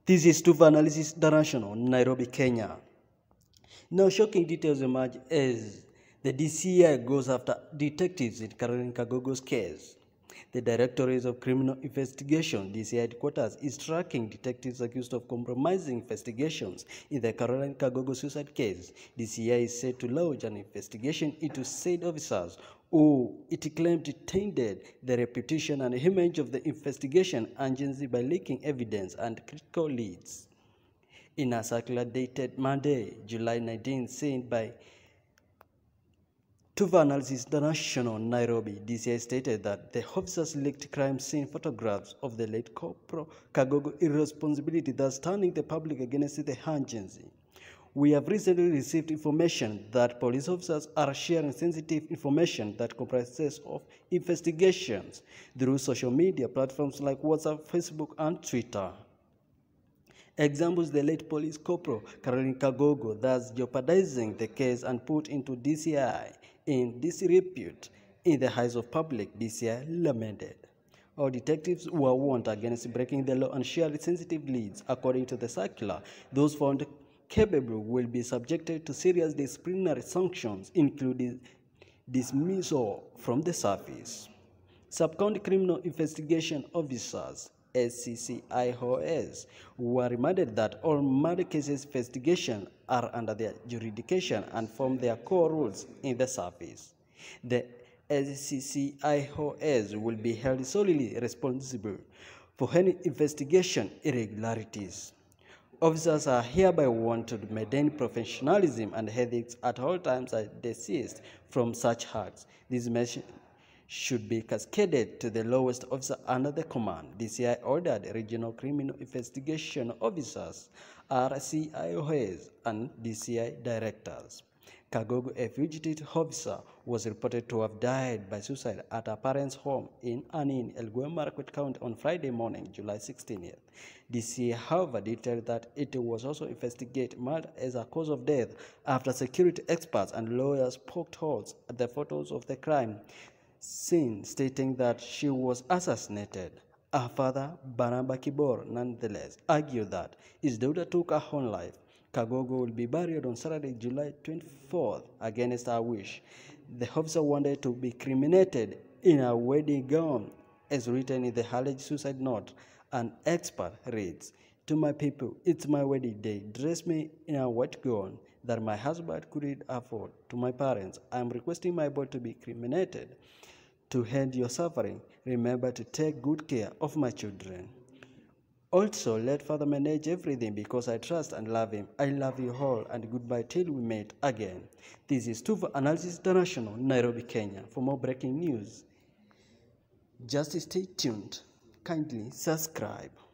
This is Tuvah Analysis International, Nairobi, Kenya. Now, shocking details emerge as the DCI goes after detectives in Caroline Kangogo's case. The Directorate of Criminal Investigations, DCI headquarters, is tracking detectives accused of compromising investigations in the Caroline Kangogo suicide case. DCI is set to launch an investigation into said officers who it claimed tainted the reputation and image of the investigation agency by leaking evidence and critical leads. In a circular dated Monday, July 19, sent by Tuvah Analysis International, Nairobi, DCI stated that the officers leaked crime scene photographs of the late Corporal Kangogo irresponsibility, thus turning the public against the agency. We have recently received information that police officers are sharing sensitive information that comprises of investigations through social media platforms like WhatsApp, Facebook, and Twitter. Examples: the late Police Corporal Caroline Kangogo, thus jeopardizing the case and put into DCI in disrepute in the eyes of public. DCI lamented. All detectives were warned against breaking the law and sharing sensitive leads. According to the circular, those found capable will be subjected to serious disciplinary sanctions, including dismissal from the service. Sub-County Criminal Investigation Officers SCCIOS were reminded that all murder cases investigations are under their jurisdiction and form their core roles in the service. The SCCIOS will be held solely responsible for any investigation irregularities. Officers are hereby warned to maintain professionalism and ethics at all times and desist from such acts. This message should be cascaded to the lowest officer under the command. DCI ordered Regional Criminal Investigation Officers, RCIOs, and DCI directors. Kangogo, a fugitive officer, was reported to have died by suicide at her parents' home in Anin, Elgeyo Marakwet County on Friday morning, July 16th. DCI, however, detailed that it was also investigating murder as a cause of death after security experts and lawyers poked holes at the photos of the crime scene, stating that she was assassinated. Her father, Barnaba Kibor, nonetheless, argued that his daughter took her own life. Kangogo will be buried on Saturday, July 24th, against her wish. The officer wanted to be cremated in a wedding gown, as written in the alleged suicide note. An expert reads, "To my people, it's my wedding day. Dress me in a white gown that my husband couldn't afford. To my parents, I am requesting my boy to be cremated. To end your suffering, remember to take good care of my children. Also, let Father manage everything because I trust and love him. I love you all, and goodbye till we meet again." This is Tuvah Analysis International, Nairobi, Kenya. For more breaking news, just stay tuned. Kindly subscribe.